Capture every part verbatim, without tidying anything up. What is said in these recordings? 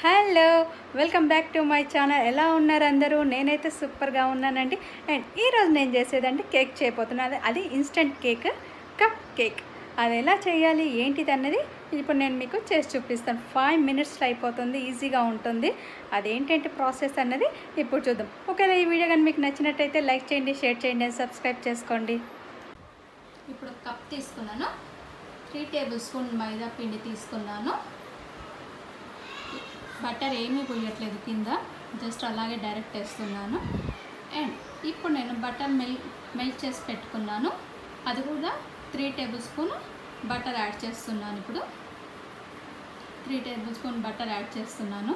Hello welcome back to my channel. ఎలా ఉన్నారు అందరూ? నేనైతే సూపర్గా ఉన్నానండి. అండ్ ఈరోజు నేను చేసేదండి కేక్ చేయబోతున్నాను. అది ఇన్స్టెంట్ కేక్, కప్ కేక్. అది ఎలా చేయాలి ఏంటిది అన్నది ఇప్పుడు నేను మీకు చేసి చూపిస్తాను. ఫైవ్ మినిట్స్లో అయిపోతుంది, ఈజీగా ఉంటుంది. అదేంటంటే ప్రాసెస్ అన్నది ఇప్పుడు చూద్దాం. ఒకవేళ ఈ వీడియో కానీ మీకు నచ్చినట్టయితే లైక్ చేయండి, షేర్ చేయండి, సబ్స్క్రైబ్ చేసుకోండి. ఇప్పుడు కప్ తీసుకున్నాను, త్రీ టేబుల్ స్పూన్ మైదా పిండి తీసుకున్నాను. బటర్ ఏమీ పోయట్లేదు, కింద జస్ట్ అలాగే డైరెక్ట్ వేస్తున్నాను. అండ్ ఇప్పుడు నేను బటర్ మెల్ మెల్ట్ చేసి పెట్టుకున్నాను, అది కూడా three tablespoon butter add చేస్తున్నాను. ఇప్పుడు three tablespoon butter add చేస్తున్నాను.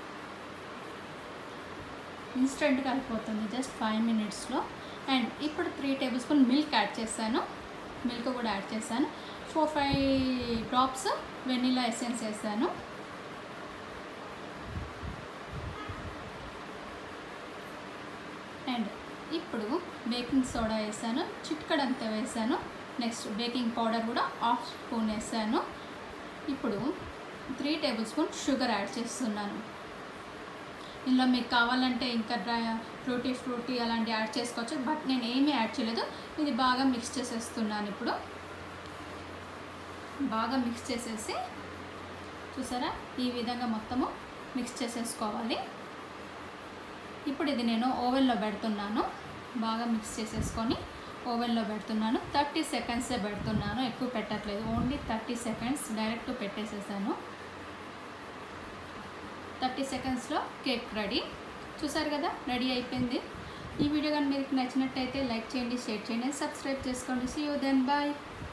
ఇన్స్టెంట్గా అయిపోతుంది, జస్ట్ ఫైవ్ మినిట్స్లో. అండ్ ఇప్పుడు three tablespoon milk add చేశాను, మిల్క్ కూడా యాడ్ చేశాను. Four five drops vanilla essence వేసాను. అండ్ ఇప్పుడు బేకింగ్ సోడా వేసాను, చిటికెడంతా వేసాను. నెక్స్ట్ బేకింగ్ పౌడర్ కూడా హాఫ్ స్పూన్ వేసాను. ఇప్పుడు three tablespoon sugar add చేస్తున్నాను. ఇందులో మీకు కావాలంటే ఇంకా డ్రై ఫ్రూటీ ఫ్రూటీ అలాంటివి యాడ్ చేసుకోవచ్చు, బట్ నేను ఏమీ యాడ్ చేయలేదు. ఇది బాగా మిక్స్ చేసేస్తున్నాను. ఇప్పుడు బాగా మిక్స్ చేసేసి చూసారా, ఈ విధంగా మొత్తము మిక్స్ చేసేసుకోవాలి. ఇప్పుడు ఇది నేను ఓవెన్లో పెడుతున్నాను. బాగా మిక్స్ చేసేసుకొని ఓవెన్లో పెడుతున్నాను. థర్టీ సెకండ్సే పెడుతున్నాను, ఎక్కువ పెట్టట్లేదు. ఓన్లీ థర్టీ సెకండ్స్ డైరెక్ట్ పెట్టేసేసాను. థర్టీ సెకండ్స్లో కేక్ రెడీ. చూసారు కదా, రెడీ అయిపోయింది. ఈ వీడియో కానీ మీకు నచ్చినట్టయితే లైక్ చేయండి, షేర్ చేయండి, సబ్స్క్రైబ్ చేసుకోండి. See you then, bye.